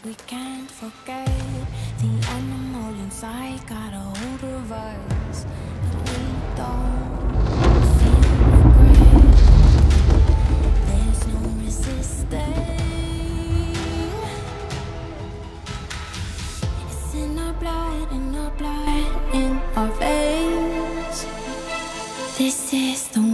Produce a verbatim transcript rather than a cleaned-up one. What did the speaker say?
We can't forget the animal inside got a hold of us, but we don't feel regret. There's no resisting. It's in our blood, in our blood, in our veins. This is the